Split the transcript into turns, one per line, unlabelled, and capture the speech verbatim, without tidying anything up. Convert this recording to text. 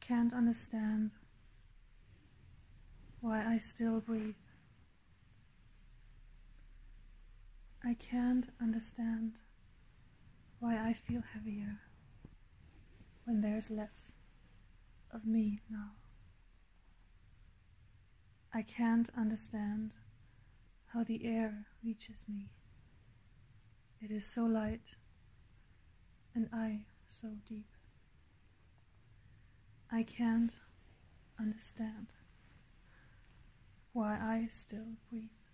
can't understand why I still breathe. I can't understand why I feel heavier when there's less of me now. I can't understand how the air reaches me. It is so light and I so deep. I can't understand why I still breathe.